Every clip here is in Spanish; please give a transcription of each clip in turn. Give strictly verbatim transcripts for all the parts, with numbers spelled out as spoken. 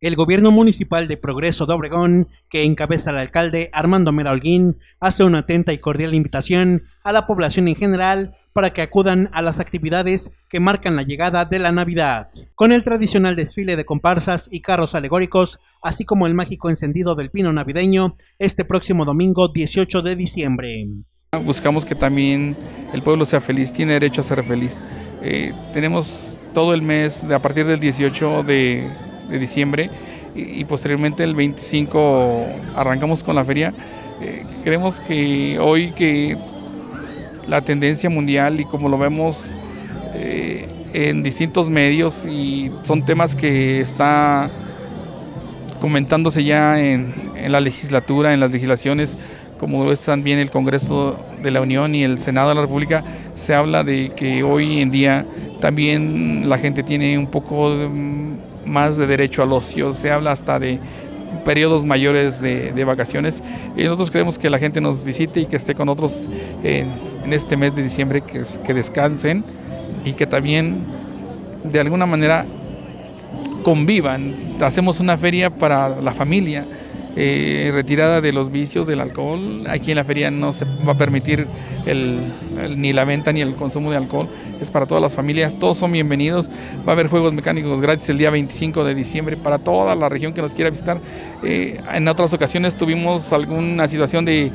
El gobierno municipal de Progreso de Obregón, que encabeza el alcalde Armando Mera Holguín, hace una atenta y cordial invitación a la población en general para que acudan a las actividades que marcan la llegada de la Navidad, con el tradicional desfile de comparsas y carros alegóricos, así como el mágico encendido del pino navideño, este próximo domingo dieciocho de diciembre. Buscamos que también el pueblo sea feliz, tiene derecho a ser feliz. Eh, tenemos todo el mes, de, a partir del dieciocho de, de diciembre y, y posteriormente el veinticinco arrancamos con la feria. Eh, creemos que hoy que la tendencia mundial y como lo vemos eh, en distintos medios y son temas que está comentándose ya en, en la legislatura, en las legislaciones, como es también el Congreso de la Unión y el Senado de la República, se habla de que hoy en día también la gente tiene un poco más de derecho al ocio, se habla hasta de periodos mayores de, de vacaciones, y nosotros queremos que la gente nos visite y que esté con nosotros en, en este mes de diciembre, que, que descansen y que también de alguna manera convivan. Hacemos una feria para la familia, eh, retirada de los vicios del alcohol. Aquí en la feria no se va a permitir el, el, ni la venta ni el consumo de alcohol, es para todas las familias, todos son bienvenidos. Va a haber juegos mecánicos gratis el día veinticinco de diciembre para toda la región que nos quiera visitar. Eh, en otras ocasiones tuvimos alguna situación de,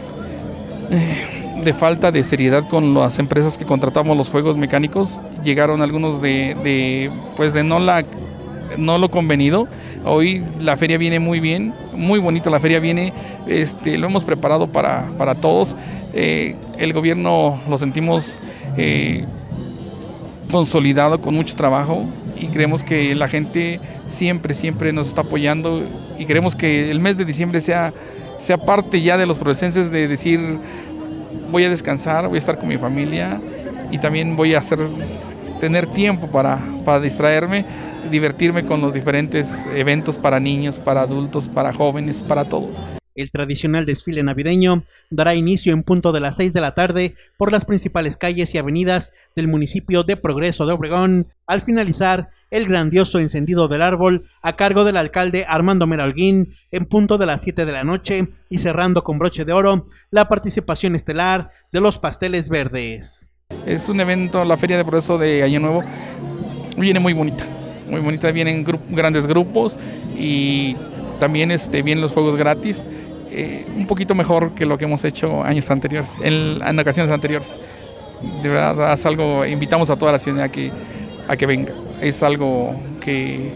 de falta de seriedad con las empresas que contratamos los juegos mecánicos. Llegaron algunos de, de pues de no la no lo convenido. Hoy la feria viene muy bien, muy bonita la feria viene, este, lo hemos preparado para, para todos. Eh, el gobierno lo sentimos eh, consolidado con mucho trabajo y creemos que la gente siempre, siempre nos está apoyando y queremos que el mes de diciembre sea, sea parte ya de los progresenses de decir voy a descansar, voy a estar con mi familia y también voy a hacer, tener tiempo para, para distraerme, divertirme con los diferentes eventos para niños, para adultos, para jóvenes, para todos. El tradicional desfile navideño dará inicio en punto de las seis de la tarde por las principales calles y avenidas del municipio de Progreso de Obregón, al finalizar el grandioso encendido del árbol a cargo del alcalde Armando Mera Holguín en punto de las siete de la noche y cerrando con broche de oro la participación estelar de los pasteles verdes. Es un evento, la Feria de Progreso de Año Nuevo viene muy bonita. Muy bonita, vienen gru grandes grupos y también este, vienen los juegos gratis, eh, un poquito mejor que lo que hemos hecho años anteriores, en, en ocasiones anteriores. De verdad es algo, invitamos a toda la ciudad a que, a que venga, es algo que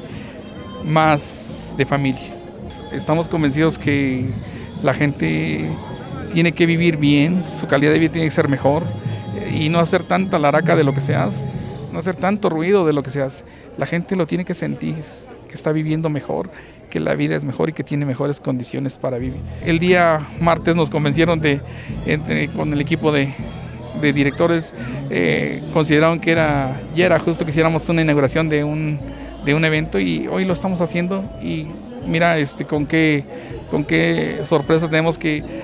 más de familia. Estamos convencidos que la gente tiene que vivir bien, su calidad de vida tiene que ser mejor y no hacer tanta laraca de lo que se hace. No hacer tanto ruido de lo que se hace. La gente lo tiene que sentir, que está viviendo mejor, que la vida es mejor y que tiene mejores condiciones para vivir. El día martes nos convencieron de, entre, con el equipo de, de directores, eh, consideraron que era, ya era justo que hiciéramos una inauguración de un, de un evento y hoy lo estamos haciendo y mira este, con qué, con qué sorpresa tenemos que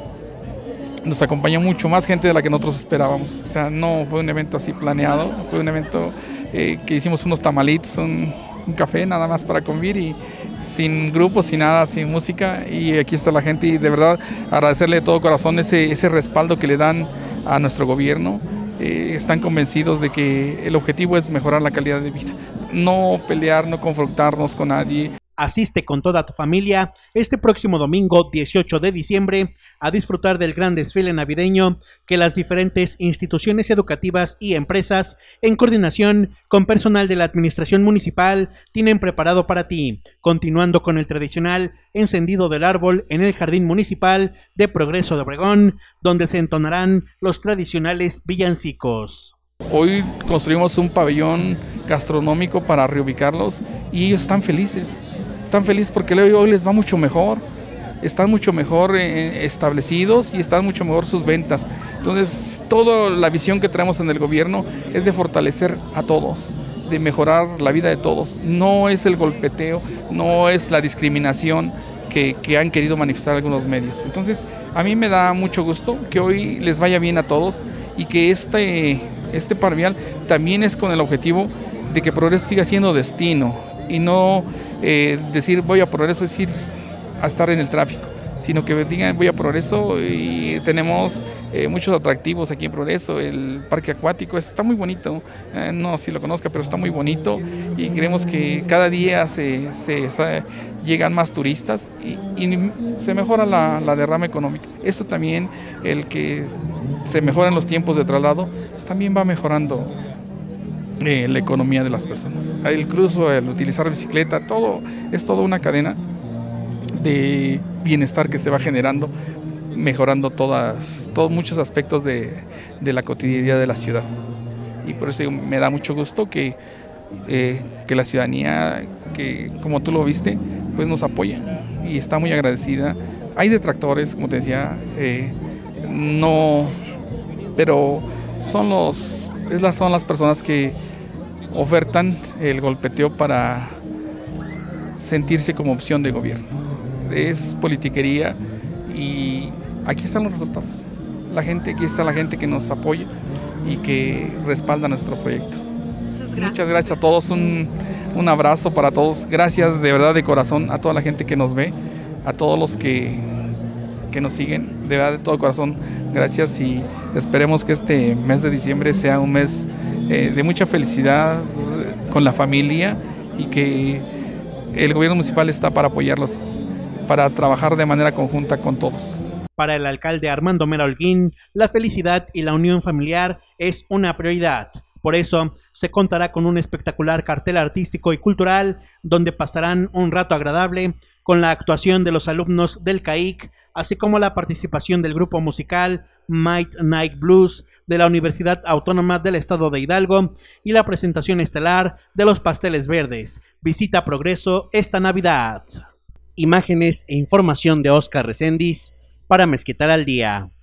nos acompaña mucho más gente de la que nosotros esperábamos. O sea, no fue un evento así planeado, fue un evento eh, que hicimos unos tamalitos, un, un café nada más para convivir y sin grupos, sin nada, sin música y aquí está la gente y de verdad agradecerle de todo corazón ese, ese respaldo que le dan a nuestro gobierno. Eh, están convencidos de que el objetivo es mejorar la calidad de vida, no pelear, no confrontarnos con nadie. Asiste con toda tu familia este próximo domingo dieciocho de diciembre a disfrutar del gran desfile navideño que las diferentes instituciones educativas y empresas, en coordinación con personal de la administración municipal, tienen preparado para ti, continuando con el tradicional encendido del árbol en el jardín municipal de Progreso de Obregón, donde se entonarán los tradicionales villancicos. Hoy construimos un pabellón gastronómico para reubicarlos y ellos están felices. Están felices porque hoy les va mucho mejor, están mucho mejor eh, establecidos y están mucho mejor sus ventas. Entonces, toda la visión que tenemos en el gobierno es de fortalecer a todos, de mejorar la vida de todos. No es el golpeteo, no es la discriminación que, que han querido manifestar algunos medios. Entonces, a mí me da mucho gusto que hoy les vaya bien a todos y que este, este parvial también es con el objetivo de que Progreso siga siendo destino y no eh, decir voy a Progreso, es decir, a estar en el tráfico, sino que digan voy a Progreso y tenemos eh, muchos atractivos aquí en Progreso. El parque acuático está muy bonito, eh, no sé si lo conozca, pero está muy bonito y creemos que cada día se, se, se llegan más turistas y, y se mejora la, la derrama económica. Esto también, el que se mejoran los tiempos de traslado, pues también va mejorando eh, la economía de las personas. El cruzo, el utilizar bicicleta, todo es toda una cadena de bienestar que se va generando, mejorando todas, todos muchos aspectos de, de la cotidianidad de la ciudad. Y por eso me da mucho gusto que, eh, que la ciudadanía, que como tú lo viste, pues nos apoya y está muy agradecida. Hay detractores, como te decía, eh, no, pero son, los, es la, son las personas que ofertan el golpeteo para sentirse como opción de gobierno. Es politiquería y aquí están los resultados. La gente, aquí está la gente que nos apoya y que respalda nuestro proyecto. Muchas gracias, Muchas gracias a todos, un, un abrazo para todos. Gracias de verdad de corazón a toda la gente que nos ve, a todos los que, que nos siguen, de verdad de todo corazón, gracias y esperemos que este mes de diciembre sea un mes eh, de mucha felicidad con la familia y que el gobierno municipal está para apoyarlos, para trabajar de manera conjunta con todos. Para el alcalde Armando Mera Holguín, la felicidad y la unión familiar es una prioridad. Por eso, se contará con un espectacular cartel artístico y cultural, donde pasarán un rato agradable con la actuación de los alumnos del C A I C, así como la participación del grupo musical Might Night Blues de la Universidad Autónoma del Estado de Hidalgo y la presentación estelar de los Pasteles Verdes. Visita Progreso esta Navidad. Imágenes e información de Oscar Reséndiz para Mezquital al Día.